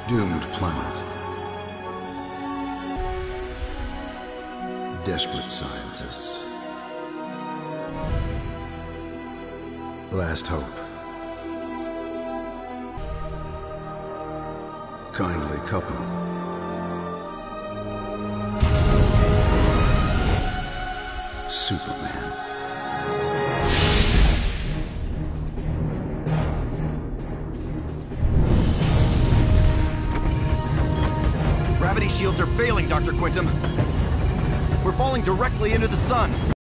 Doomed planet. Desperate scientists. Last hope. Kindly couple. Superman. Gravity shields are failing, Dr. Quintum. We're falling directly into the sun.